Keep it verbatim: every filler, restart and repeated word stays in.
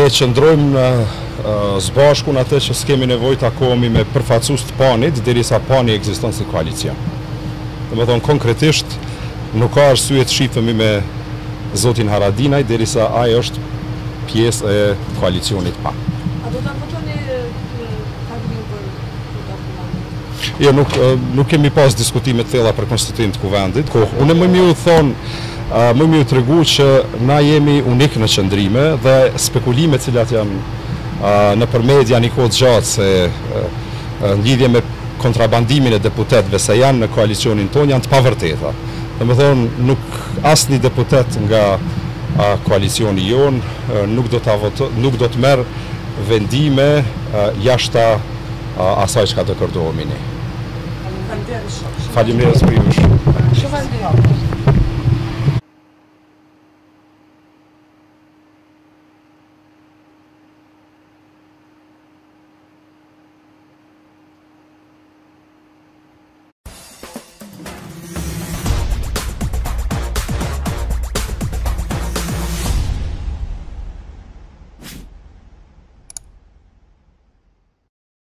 qëndrojmë së bashku në atë që s'kemi nevojë të takohemi me përfaqësues të PAN-it derisa PAN-i ekziston si koalicion. Domethënë konkretisht nuk ka arsye të shifemi me zotin Haradinaj derisa ai është pjesë e koalicionit PAN. A do ta votoni Kavliu për këtë? Jo, nuk nuk kemi pas diskutime të thella për konstituimin të kuvendit. Ko, unë më mirë u thon, më mirë u tregu që na jemi unik në qëndrime dhe spekulimet të cilat janë në për media një kohë gjatë se në lidhje me kontrabandimin e deputetëve se janë në koalicionin tonë janë të pavërteta. Domethënë nuk asnjë deputet nga koalicioni jon nuk do ta voto, nuk do të merr vendime jashta asaj çka do kërdohemi ne. Faleminderit. Faleminderit për ju. Shumë faleminderit.